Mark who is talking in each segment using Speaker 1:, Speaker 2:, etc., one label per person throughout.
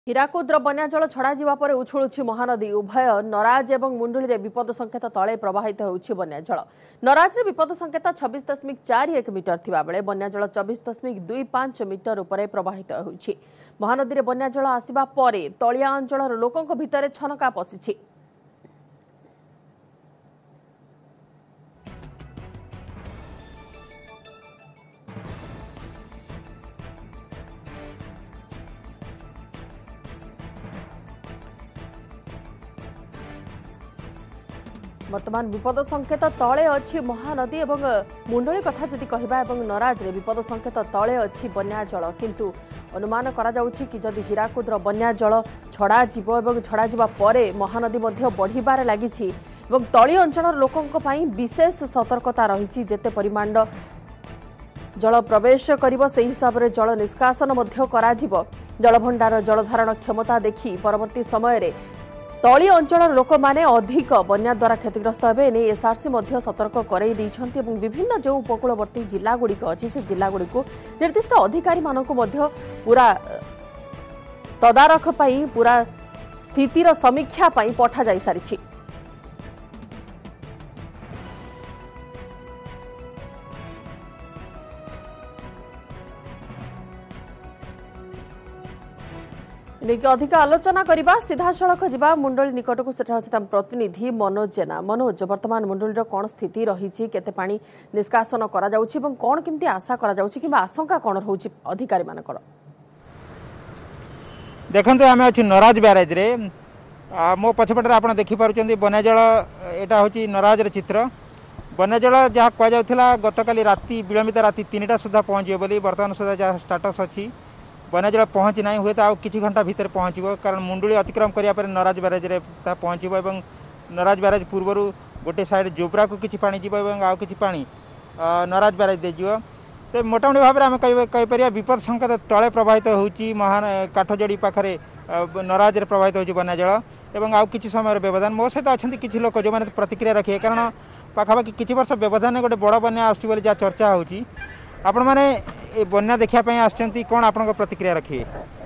Speaker 1: ହୀରାକୁଦର ବନ୍ୟା ଜଳ ଛଡ଼ାଯିବା ପରେ ଉଛୁଳୁଛି ମହାନଦୀ। ଉଭୟ ନରାଜ ଏବଂ ମୁଣ୍ଡୁଳିରେ ବିପଦ ସଂକେତ ତଳେ ପ୍ରବାହିତ ହେଉଛି ବନ୍ୟା ଜଳ। ନରାଜରେ ବିପଦ ସଂକେତ 26.41 ମିଟର ଥିବାବେଳେ ବନ୍ୟା ଜଳ 24.25 ମିଟର ଉପରେ ପ୍ରବାହିତ ହେଉଛି। ମହାନଦୀରେ ବନ୍ୟା ଜଳ ଆସିବା ପରେ ତଳିଆ ଅଞ୍ଚଳର ଲୋକଙ୍କ ଭିତରେ ଛନକା ପଶିଛି। बर्तमान विपद संकेत तले अच्छी महानदी और मुंडली कथा जदि कहबा एवं नराज रे विपद संकेत तले अच्छी बन्या जल किंतु अनुमान करा जाउछि कि जदि हीराकुदर बन्या जल छड़ा जीवो एवं छड़ा जिबा परे महानदी मध्य बढ़िबार लागिछि एवं तळी अंचलर लोकंक पई विशेष सतर्कता रहिछि। जेते परिमाण जल प्रवेश करिवो सेहि हिसाब रे जल निष्कासन मध्य करा जिवो। जलभंडार जलधारण क्षमता देखि परवर्ती समय रे तली अंचल लोक माने अधिक बन्या द्वारा क्षतिग्रस्त हे नहीं एसआरसी सतर्क कराई देइछन्ति एवं विभिन्न जो उपकूलवर्ती जिलागुड़िक अच्छी से जिलागुड़िक निर्दिष्ट अधिकारी मानक मध्य पूरा तदारख पई पूरा स्थितिर समीक्षा पई पठा जाई सारिछि। लेकिन अधिक आलोचना करबा सीधा सड़क जिबा मुंडली निकट को सेठा अछि प्रतिनिधि मनोज जेना। मनोज, वर्तमान मुंडली कौन स्थिति रही केते पानी निष्कासन करा जाउछि एवं कौन केमती आशा करा जाउछि किबा आशंका कौन रहउछि अधिकारी मानकर?
Speaker 2: देखंतु आमे अछि नराज बैरेज रे मो पछपटे आपण देखि पारुचंदी बन्या जल एटा होछि नराज रे चित्र। बन्या जल जहा कह जाउथिला गतकाली राति विलंबित राति 3टा सुधा पहुंचियो बोली वर्तमान सुधा जहा स्टेटस अछि बन्या जल पहुंची ना हुए तो आउ किछि घंटा भीतर पहुंचबो कारण मुंडुली अतिक्रम करिया पर नराज बैरेज रे ता पहुंचबो एवं नराज बैरेज पूर्वरु गोटे साइड जोब्रा को किछि पानी जीवो एवं आउ किछि पानी नराज बैरेज दे जीवो। तो मोटामोटी भाव में आम कही परिया विपद संकेत तले प्रवाहित होउची महान काठजोड़ी पाखरे नराज रे प्रवाहित होउची बन्या जल एवं आउ किछि समय व्यवधान मो सहित अछंती किछि लोक जो माने प्रतिक्रिया रखिए कारण पाखापाखि किछि वर्ष व्यवधान गोटे बड़ बन्या आसुची बोली जा चर्चा होउची। आपण माने ए बन्या देखिया पई आछंती कोन आपन प्रतिक्रिया रखिए?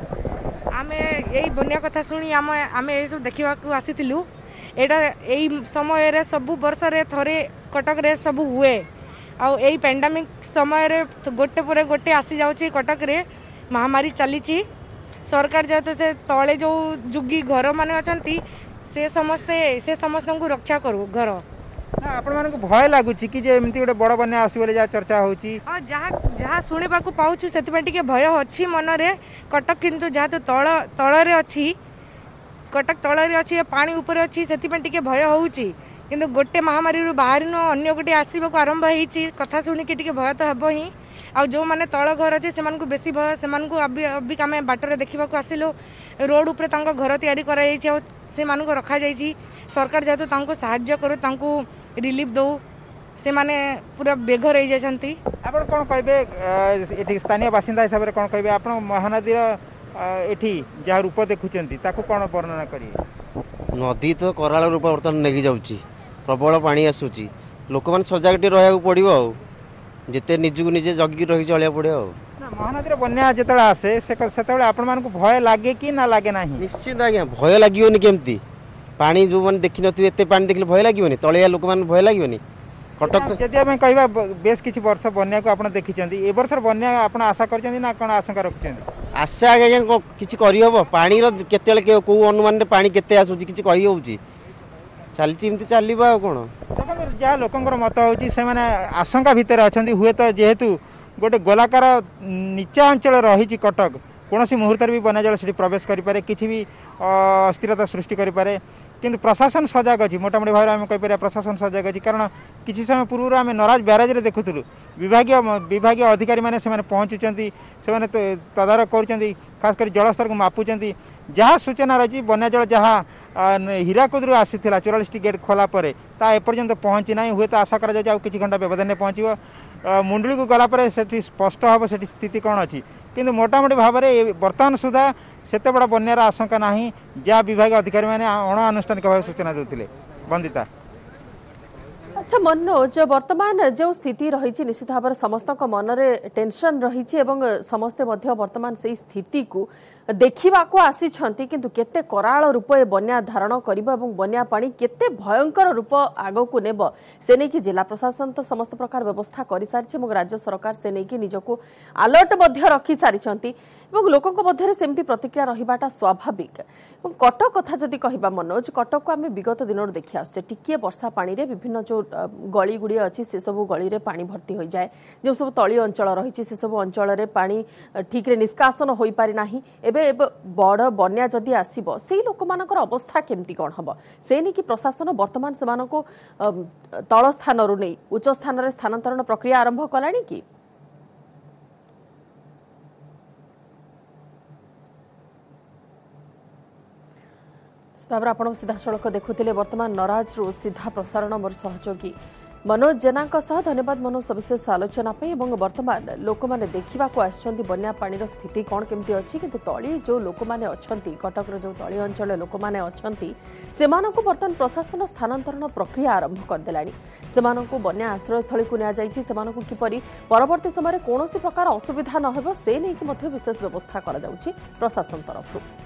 Speaker 3: आमे एई बन्या कथा सुनी आमे ए सब देखिबा को आसीतिलु। एटा एई समय रे सब वर्ष रे थरे कटक रे सब हुए आ एई पेंडेमिक समय रे गोटे पर गोटे आसी जाउची कटक रे महामारी चलीची। सरकार जेतो से तळे जो जुगी घर माने अछंती से समस्त को रक्षा करू घर
Speaker 2: ना आपण माने को भय लागुची कि जे एमती गोटे बड़ बन्या आसी बोले जा चर्चा होउची।
Speaker 3: हां जहा सुनिबा को पाउछु सेति पे टिके भय अछि मन रे। कटक किंतु जहा तो तळ रे अछि कटक तळ रे अछि पानी ऊपर अछि सेति पे टिके भय होउची किंतु गोटे महामारी रु बाहर न अन्य गोटे आसीबा को आरंभ होईची कथा सुनी के टिके भय तो हबो ही। आ जो माने तळ घर अछि सेमान को बेसी भय सेमान को अभी कामे बाटर देखिबा को आसिलो रोड ऊपर तांको घर तयारी करा जाईची आ से मान को रखा जाईची। सरकार जेतो तांको सहाय्य करू तांको रिलीफ दो से माने पूरा बेघर हो जाती।
Speaker 2: आप कौन कहे स्थानीय बासिंदा हिसाब से कौन कहे आप महानदीर एठी जहाँ रूप देखुंत कौन वर्णना करिए?
Speaker 4: नदी तो कराल रूप बर्तमान नहीं जाऊँगी प्रबल पानी आसूची लोक मैंने सजागटी रहा पड़ो जिते निजक निजे जगिकी रही चलिया पड़ो।
Speaker 2: महानदी बन्या जो आसे से आपण भय लगे कि ना लगे ना?
Speaker 4: निश्चित आज्ञा भय लगे केमती पानी जो मैंने देखी नी एत पानी देखले भय लगे तलिया लोक मैंने भय लगे कटक
Speaker 2: जदि आम कह बेस किसी वर्ष बन्या को आप देखी ए वर्ष बन्या आप आशा कर कौन आशंका रखुच्च?
Speaker 4: आशा आज्ञा किसी करहब पानी केत कौ अनुमान पानी केते आसूची किसी कही होउची चलती चलवा कौन
Speaker 2: जहाँ लोकंर मत होची से माने आशंका भितर अच्छा हुए तो जेहेतु गोटे गोलाकार नीचा अंचल रही कटक कौन मुहूर्त भी बन्या जल से प्रवेश करें किसी भी अस्थिरता सृष्टि करें किंतु प्रशासन सजग अच्छी मोटामोटी भाव में कहीपर प्रशासन सजग अच्छी कारण किसी समय पूर्व आम नराज बैरेज रे देखुलु विभाग अधिकारी मैंने से पहुँचुंट से तदारख कर खास कर जलस्तर को मापुंट जहाँ सूचना रही बन्या जल जहाँ हीराकुद आसी 44 गेट खोला पर एपर्यंत पहुँची ना हुए तो आशा कर किसी घंटा व्यवधान में पहुँचो मुंडली को गलापर से स्पष्ट हम से स्थिति कौन अच्छी किंतु मोटामोटी भाव में बर्तमान सुधा सेते बड़ा बन्यार आशंका नहीं जहाँ विभाग अधिकारी मैंने अणानुष्ठानिक भाव सूचना देते। बंदिता
Speaker 1: अच्छा मनोज वर्तमान जो स्थिति रही निश्चित भाव समस्त मनरे टेंशन रही समस्ते वर्तमान से स्थिति को देखा आसी किंतु केते कराल रूप ए बन्या धारण कर बन्या पानी केते भयंकर रूप आग को नेब से नहीं कि जिला प्रशासन तो समस्त प्रकार व्यवस्था कर सारी राज्य सरकार से नहीं कि निजको अलर्ट रखी सारी लोकों मध्य सेमती प्रतिक्रिया रहीबाटा स्वाभाविक कटक कथा जदि कहबा मनोज कटक को आम विगत दिन देखी आसे टिके वर्षा पानी रे विभिन्न जो गली गुड़ी अच्छी से सब गली रे पानी भर्ती हो जाए जो सब तली अंचल रही से सब अंचल रे पानी ठीक रे निष्कासन हो पारि नाही एबे बड़ बन्या जदि आसीबो सेही लोक मानकर अवस्था केमती कोन हबो से नहीं कि प्रशासन वर्तमान सेमान को तल स्थान रु नहीं उच्च स्थान रे स्थानांतरण प्रक्रिया आरंभ कलानी कि आप सीधा सड़क देखुले वर्तमान नराज रु सीधा प्रसारण मोर सहयोगी मनोज जेना धन्यवाद मनोज सविशेष आलोचना वर्तमान लोक मैंने देखा बन्या पानी स्थिति कौन केमती अच्छी किंतु तली जो लोक मैंने अच्छा कटक जो तली अंचल लोक मैंने अच्छा से बर्तमान प्रशासन स्थानांतरण प्रक्रिया आरंभ करदेलानी से बन्या आश्रयस्थली को नि किपरि परवर्ती समय कौन प्रकार असुविधा न हो से नहीं कि विशेष व्यवस्था करा प्रशासन तरफ।